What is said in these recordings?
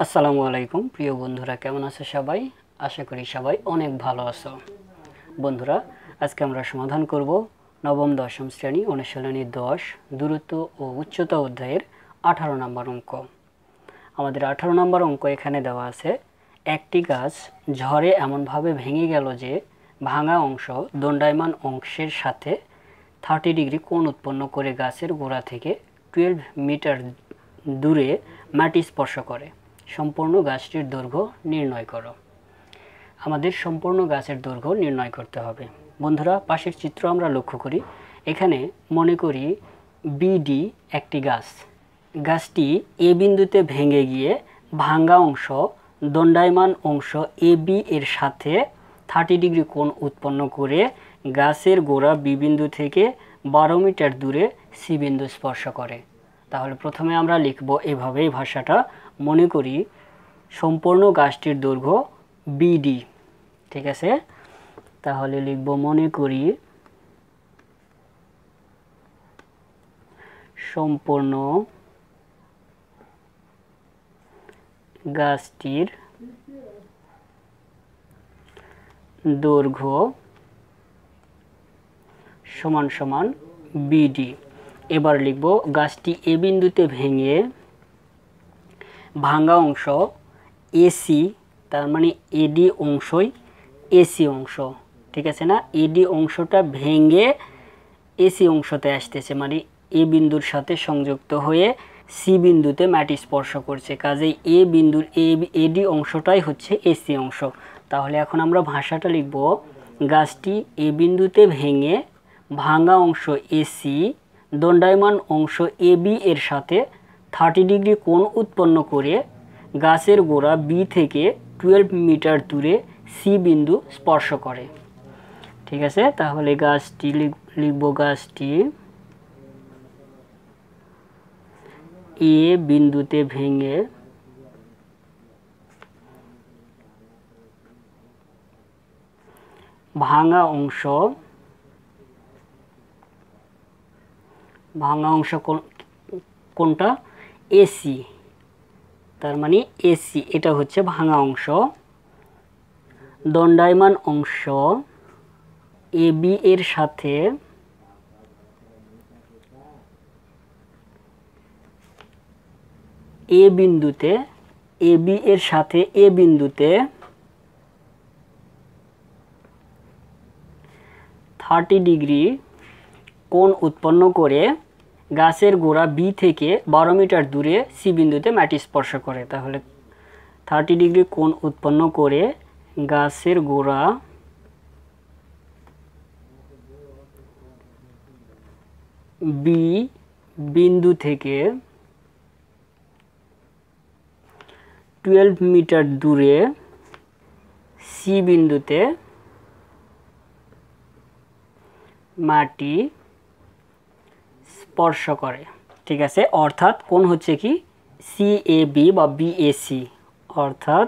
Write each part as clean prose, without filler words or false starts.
আসসালামু আলাইকুম প্রিয় বন্ধুরা, কেমন আছো সবাই? আশা করি সবাই অনেক ভালো আছো। বন্ধুরা, আজকে আমরা সমাধান করব নবম দশম শ্রেণী অনুশীলনী 10 দূরত্ব ও উচ্চতা অধ্যায়ের 18 নম্বর অঙ্ক। আমাদের 18 নম্বর অঙ্ক এখানে দেওয়া আছে, একটি গাছ ঝড়ে এমনভাবে ভেঙে গেল যে ভাঙা অংশ দণ্ডায়মান অংশের সাথে 30 ডিগ্রি কোণ উৎপন্ন করে গাছের গোড়া থেকে 12 মিটার দূরে মাটি স্পর্শ করে। সম্পূর্ণ গাছটির দৈর্ঘ্য নির্ণয় করো। আমাদের সম্পূর্ণ গাছের দৈর্ঘ্য নির্ণয় করতে হবে। বন্ধুরা, পাশের চিত্র আমরা লক্ষ্য করি। এখানে মনে করি বিডি একটি গাছ। গাছটি এ বিন্দুতে ভেঙে গিয়ে ভাঙা অংশ দণ্ডায়মান অংশ এ বি এর সাথে 30 ডিগ্রি কোণ উৎপন্ন করে গাছের গোড়া বি বিন্দু থেকে 12 মিটার দূরে সি বিন্দু স্পর্শ করে। তাহলে প্রথমে আমরা লিখব এভাবে, এই ভাষাটা মনে করি সম্পূর্ণ গাছটির দৈর্ঘ্য বিডি। ঠিক আছে, তাহলে লিখব মনে করি সম্পূর্ণ গাছটির দৈর্ঘ্য সমান সমান বিডি। এবার লিখব গাছটি এ বিন্দুতে ভেঙে ভাঙা অংশ এসি, তার মানে এডি অংশই এসি অংশ। ঠিক আছে না? এডি অংশটা ভেঙে এসি অংশতে আসতেছে, মানে এ বিন্দুর সাথে সংযুক্ত হয়ে সি বিন্দুতে মাটি স্পর্শ করছে। কাজেই এ বিন্দুর এডি অংশটাই হচ্ছে এসি অংশ। তাহলে এখন আমরা ভাষাটা লিখব, গাছটি এ বিন্দুতে ভেঙে ভাঙা অংশ এসি দণ্ডায়মান অংশ এ বি এর সাথে 30 ডিগ্রি কোণ উৎপন্ন করে গাছের গোড়া বি থেকে 12 মিটার দূরে সি বিন্দু স্পর্শ করে। ঠিক আছে, তাহলে গাছটি লিখব, গাছটি এ বিন্দুতে ভেঙে ভাঙা অংশ কোনটা? এসি, তার মানে এসি, এটা হচ্ছে ভাঙা অংশ। দণ্ডায়মান অংশ এ বি এর সাথে এ বিন্দুতে, এ বি এর সাথে এ বিন্দুতে 30 ডিগ্রি কোণ উৎপন্ন করে গাছের গোড়া বি থেকে 12 মিটার দূরে সি বিন্দুতে মাটি স্পর্শ করে। তাহলে 30 ডিগ্রি কোণ উৎপন্ন করে গাছের গোড়া বি বিন্দু থেকে 12 মিটার দূরে সি বিন্দুতে মাটি স্পর্শ করে। ঠিক আছে, অর্থাৎ কোণ হচ্ছে কি সি এ বি বা বি এ সি, অর্থাৎ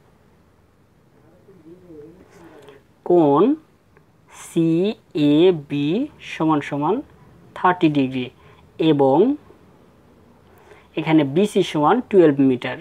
কোণ সি এ বি সমান সমান 30 ডিগ্রি এবং এখানে বিসি সমান 12 মিটার।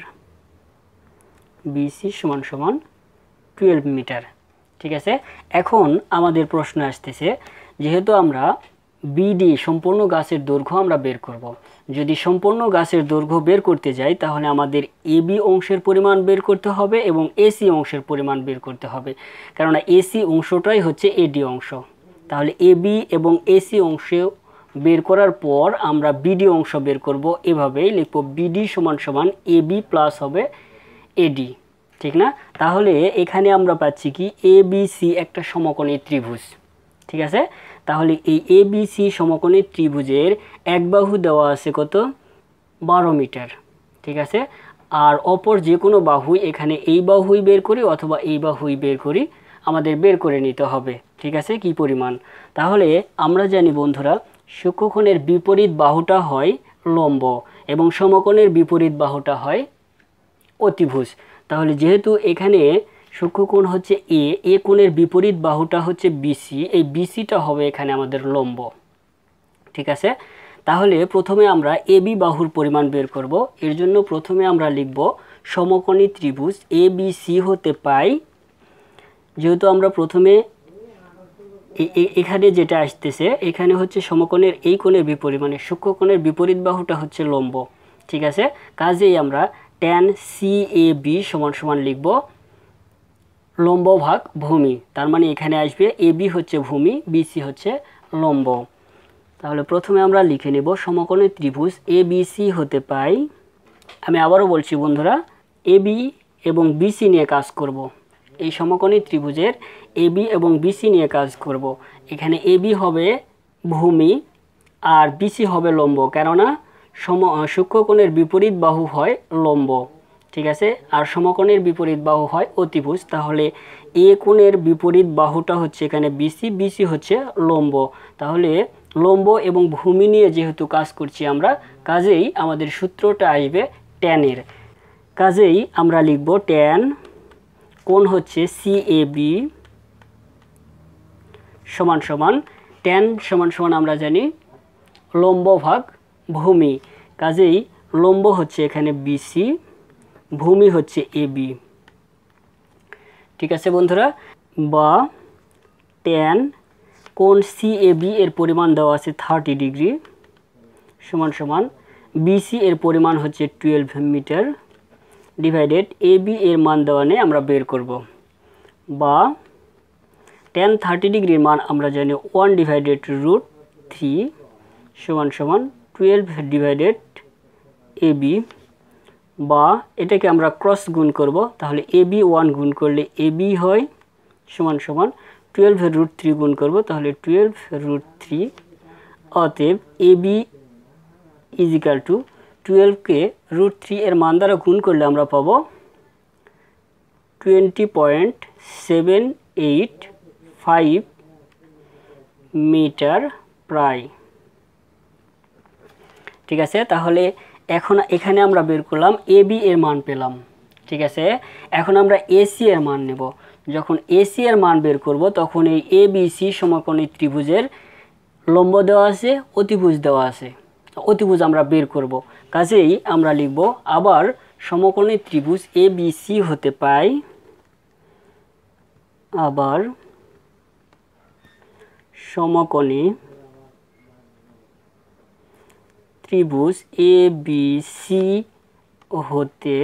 বিসি সমান সমান 12 মিটার। ঠিক আছে, এখন আমাদের প্রশ্ন আসতেছে, যেহেতু আমরা বিডি সম্পূর্ণ গাছের দৈর্ঘ্য আমরা বের করব। যদি সম্পূর্ণ গাছের দৈর্ঘ্য বের করতে যাই তাহলে আমাদের এবি অংশের পরিমাণ বের করতে হবে এবং এসি অংশের পরিমাণ বের করতে হবে, কেননা এসি অংশটাই হচ্ছে এডি অংশ। তাহলে এবি এবং এসি অংশ বের করার পর আমরা বিডি অংশ বের করব। এভাবেই লিখব, বিডি সমান সমান এবি প্লাস হবে এডি। ঠিক না? তাহলে এখানে আমরা পাচ্ছি কি এ বি সি একটা সমকোণী ত্রিভুজ। ঠিক আছে, তাহলে এই এ বি সি সমকোণী ত্রিভুজের এক বাহু দেওয়া আছে কত? 12 মিটার। ঠিক আছে, আর অপর যে কোনো বাহুই, এখানে এই বাহুই বের করি অথবা এই বাহুই বের করি, আমাদের বের করে নিতে হবে। ঠিক আছে, কি পরিমাণ? তাহলে আমরা জানি বন্ধুরা, সূক্ষ্মকোণের বিপরীত বাহুটা হয় লম্ব এবং সমকোণের বিপরীত বাহুটা হয় অতিভুজ। তাহলে যেহেতু এখানে সূক্ষ্মকোণ হচ্ছে এ কোণের বিপরীত বাহুটা হচ্ছে বিসি, এই বিসিটা হবে এখানে আমাদের লম্ব। ঠিক আছে, তাহলে প্রথমে আমরা এবি বাহুর পরিমাণ বের করব। এর জন্য প্রথমে আমরা লিখব সমকোণী ত্রিভুজ এবিসি হতে পাই, যেহেতু আমরা প্রথমে এখানে যেটা আসতেছে এখানে হচ্ছে সমকোণের এই কোণের বিপরীত, মানে সূক্ষ্মকোণের বিপরীত বাহুটা হচ্ছে লম্ব, ঠিক আছে। কাজেই আমরা tan CAB সমান সমান লিখব লম্ব ভাগ ভূমি, তার মানে এখানে আসবে এবি হচ্ছে ভূমি, বিসি হচ্ছে লম্ব। তাহলে প্রথমে আমরা লিখে নেব সমকোণী ত্রিভুজ এবিসি হতে পাই। আমি আবারও বলছি বন্ধুরা, এবি এবং বিসি নিয়ে কাজ করব। এই সমকোণী ত্রিভুজের এবি এবং বিসি নিয়ে কাজ করব। এখানে এবি হবে ভূমি আর বিসি হবে লম্ব, কেননা সূক্ষ্মকোণের বিপরীত বাহু হয় লম্ব, ঠিক আছে। আর সমকোণের বিপরীত বাহু হয় অতিভুজ। তাহলে এ কোণের বিপরীত বাহুটা হচ্ছে এখানে বিসি, বিসি হচ্ছে লম্ব। তাহলে লম্ব এবং ভূমি নিয়ে যেহেতু কাজ করছি আমরা, কাজেই আমাদের সূত্রটা আসবে ট্যানের। কাজেই আমরা লিখব ট্যান কোণ হচ্ছে CAB সমান সমান ট্যান সমান সমান আমরা জানি লম্ব ভাগ ভূমি। কাজেই লম্ব হচ্ছে এখানে বিসি, ভূমি হচ্ছে এবি, ঠিক আছে বন্ধুরা। বা ট্যান কোণ CAB এর পরিমাণ দেওয়া আছে 30 ডিগ্রি সমান সমান বিসি এর পরিমাণ হচ্ছে 12 মিটার ডিভাইডেড এবি এর মান দেওয়া নেই আমরা বের করব। বা tan 30 ডিগ্রির মান আমরা জানি 1/√3 সমান সমান 12 ডিভাইডেড এবি। বা এটাকে আমরা ক্রস গুণ করব, তাহলে এবি 1 গুণ করলে এবি হয় সমান সমান 12√3 গুণ করব, তাহলে 12√3। অতএব এবি ইজিক্যাল টু 12কে √3 এর মান দ্বারা গুণ করলে আমরা পাবো 20.785 মিটার প্রায়, ঠিক আছে। তাহলে এখন এখানে আমরা বের করলাম এবি এর মান পেলাম, ঠিক আছে। এখন আমরা এসি এর মান নেব। যখন এসি এর মান বের করব তখন এই এবিসি সমকোণী ত্রিভুজের লম্ব দেওয়া আছে, অতিভুজ দেওয়া আছে, অতিভুজ আমরা বের করব। কাজেই আমরা লিখব আবার সমকোণী ত্রিভুজ এবিসি হতে পাই, আবার সমকোণী ত্রিভুজ এবিসি হতে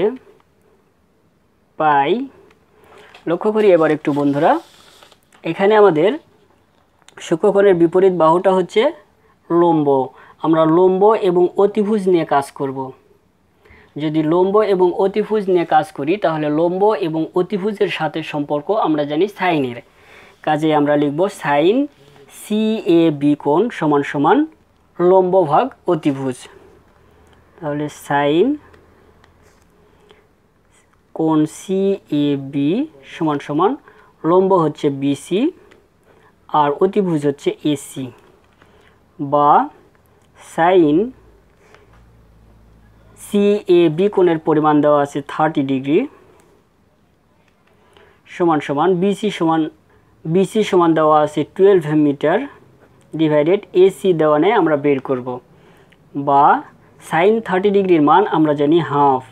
পাই। লক্ষ্য করি এবার একটু বন্ধুরা, এখানে আমাদের সূক্ষ্মকোণের বিপরীত বাহুটা হচ্ছে লম্ব। আমরা লম্ব এবং অতিভুজ নিয়ে কাজ করব। যদি লম্ব এবং অতিভুজ নিয়ে কাজ করি তাহলে লম্ব এবং অতিভুজের সাথে সম্পর্ক আমরা জানি সাইনের। কাজে আমরা লিখব সাইন CAB কোণ সমান সমান লম্ব ভাগ অতিভুজ। তাহলে সাইন কোণ CAB সমান সমান লম্ব হচ্ছে BC আর অতিভুজ হচ্ছে AC। বা সাইন CAB কোণের পরিমাণ দেওয়া আছে 30 ডিগ্রি সমান সমান BC সমান দেওয়া আছে 12 মিটার ডিভাইডেড AC দেওয়া নেই আমরা বের করব। বা সাইন 30 ডিগ্রির মান আমরা জানি হাফ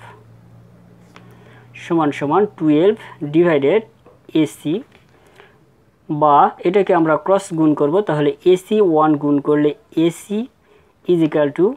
সমান সমান 12 ডিভাইডেড AC। বা এটাকে আমরা ক্রস গুণ করব, তাহলে AC 1 গুণ করলে AC ইজিক্যাল টু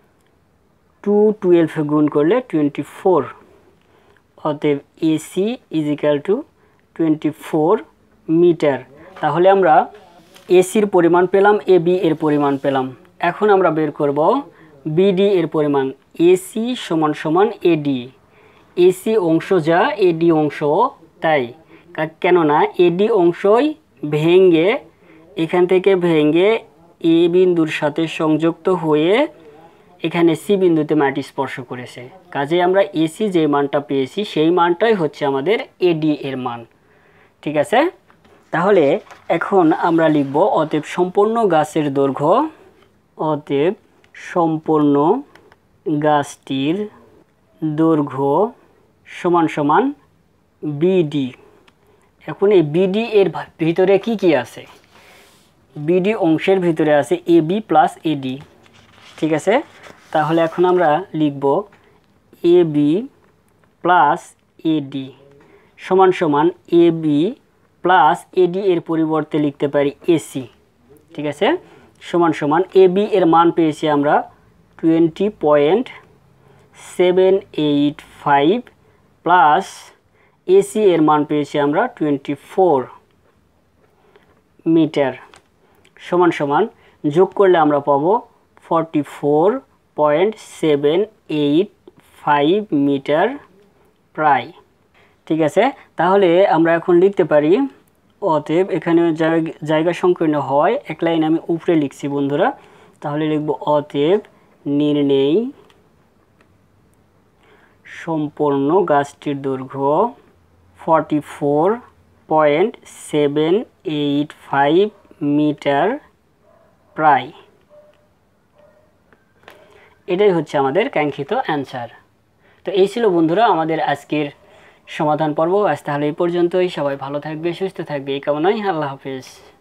12 গুণ করলে 24। অতএব AC ইজিক্যাল টু 24 মিটার। তাহলে আমরা এসির পরিমাণ পেলাম, এবি এর পরিমাণ পেলাম। এখন আমরা বের করব বিডি এর পরিমাণ। এসি সমান সমান এডি, এসি অংশ যা এডি অংশ তাই, কেননা এডি অংশই ভেঙে এখান থেকে ভেঙে এ বিন্দুর সাথে সংযুক্ত হয়ে এখানে সি বিন্দুতে মাটি স্পর্শ করেছে। কাজে আমরা এসি যে মানটা পেয়েছি সেই মানটাই হচ্ছে আমাদের এডি এর মান, ঠিক আছে। তাহলে এখন আমরা লিখব অতএব সম্পূর্ণ গাছের দৈর্ঘ্য, অতএব সম্পূর্ণ গাছটির দৈর্ঘ্য সমান সমান বিডি। এখন এই বিডি এর ভিতরে কি কি আছে? বিডি অংশের ভিতরে আছে এবি প্লাস এডি, ঠিক আছে, তাহলে এখন আমরা লিখব এ বি প্লাস এডি সমান সমান এ বি প্লাস এডি এর পরিবর্তে লিখতে পারি এসি। ঠিক আছে, সমান সমান এ বি এর মান পেয়েছি আমরা 20.785 প্লাস এসি এর মান পেয়েছি আমরা 24 মিটার সমান সমান যোগ করলে আমরা পাবো 44.785 মিটার প্রায়। ঠিক আছে, তাহলে আমরা এখন লিখতে পারি অতএব, এখানে জায়গা সংকীর্ণ হয় এক লাইন আমি উপরে লিখছি বন্ধুরা, তাহলে লিখব অতএব নির্ণেয় সম্পূর্ণ গাছটির দৈর্ঘ্য 44.785 মিটার প্রায়। এটাই হচ্ছে আমাদের কাঙ্ক্ষিত অ্যান্সার। তো এই ছিল বন্ধুরা আমাদের আজকের সমাধান পর্ব। আজ তাহলে এই পর্যন্তই। সবাই ভালো থাকবে, সুস্থ থাকবে এই কামনায়। আল্লাহ হাফেজ।